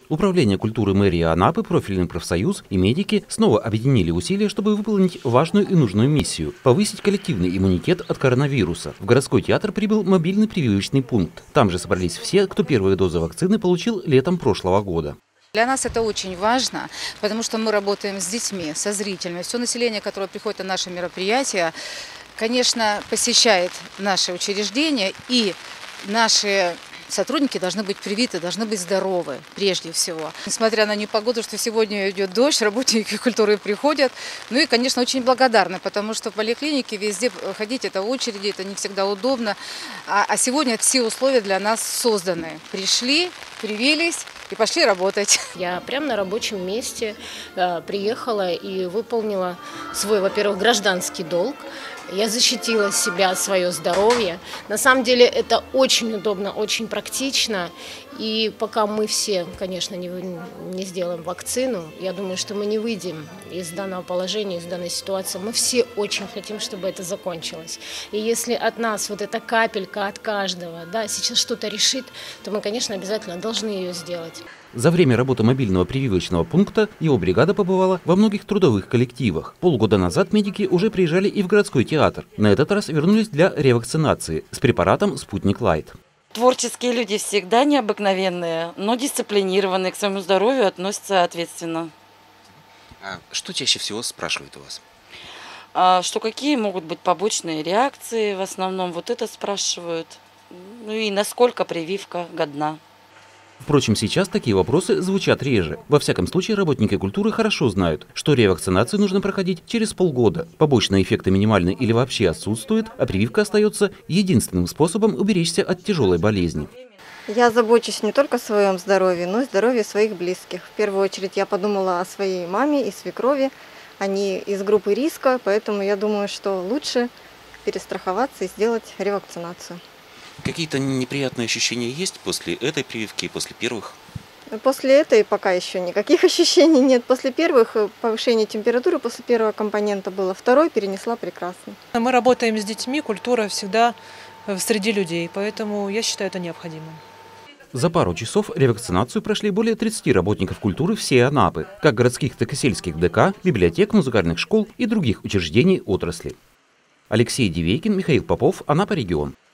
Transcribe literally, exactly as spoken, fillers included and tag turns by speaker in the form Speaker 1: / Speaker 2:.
Speaker 1: Управление культуры мэрии Анапы, профильный профсоюз и медики снова объединили усилия, чтобы выполнить важную и нужную миссию – повысить коллективный иммунитет от коронавируса. В городской театр прибыл мобильный прививочный пункт. Там же собрались все, кто первые дозы вакцины получил летом прошлого года.
Speaker 2: Для нас это очень важно, потому что мы работаем с детьми, со зрителями. Все население, которое приходит на наши мероприятия, конечно, посещает наши учреждения, и наши сотрудники должны быть привиты, должны быть здоровы прежде всего. Несмотря на непогоду, что сегодня идет дождь, работники культуры приходят. Ну и, конечно, очень благодарны, потому что в поликлинике везде ходить, это очереди, это не всегда удобно. А, а сегодня все условия для нас созданы. Пришли, привились и пошли работать.
Speaker 3: Я прямо на рабочем месте э, приехала и выполнила свой, во-первых, гражданский долг. Я защитила себя, свое здоровье. На самом деле это очень удобно, очень практично. И пока мы все, конечно, не, не сделаем вакцину, я думаю, что мы не выйдем из данного положения, из данной ситуации. Мы все очень хотим, чтобы это закончилось. И если от нас вот эта капелька от каждого, да, сейчас что-то решит, то мы, конечно, обязательно должны ее сделать.
Speaker 1: За время работы мобильного прививочного пункта его бригада побывала во многих трудовых коллективах. Полгода назад медики уже приезжали и в городской театр. На этот раз вернулись для ревакцинации с препаратом «Спутник Лайт».
Speaker 4: Творческие люди всегда необыкновенные, но дисциплинированные, к своему здоровью относятся ответственно.
Speaker 5: А что чаще всего спрашивают у вас?
Speaker 4: А что какие могут быть побочные реакции, в основном вот это спрашивают. Ну и насколько прививка годна.
Speaker 1: Впрочем, сейчас такие вопросы звучат реже. Во всяком случае, работники культуры хорошо знают, что ревакцинацию нужно проходить через полгода. Побочные эффекты минимальны или вообще отсутствуют, а прививка остается единственным способом уберечься от тяжелой болезни.
Speaker 6: Я забочусь не только о своем здоровье, но и здоровье своих близких. В первую очередь я подумала о своей маме и свекрови. Они из группы риска, поэтому я думаю, что лучше перестраховаться и сделать ревакцинацию.
Speaker 5: Какие-то неприятные ощущения есть после этой прививки и после первых?
Speaker 6: После этой пока еще никаких ощущений нет. После первых повышение температуры, после первого компонента было. Второй перенесла прекрасно.
Speaker 7: Мы работаем с детьми, культура всегда среди людей, поэтому я считаю это необходимым.
Speaker 1: За пару часов ревакцинацию прошли более тридцати работников культуры всей Анапы, как городских, так и сельских ДК, библиотек, музыкальных школ и других учреждений отрасли. Алексей Дивейкин, Михаил Попов, Анапа регион.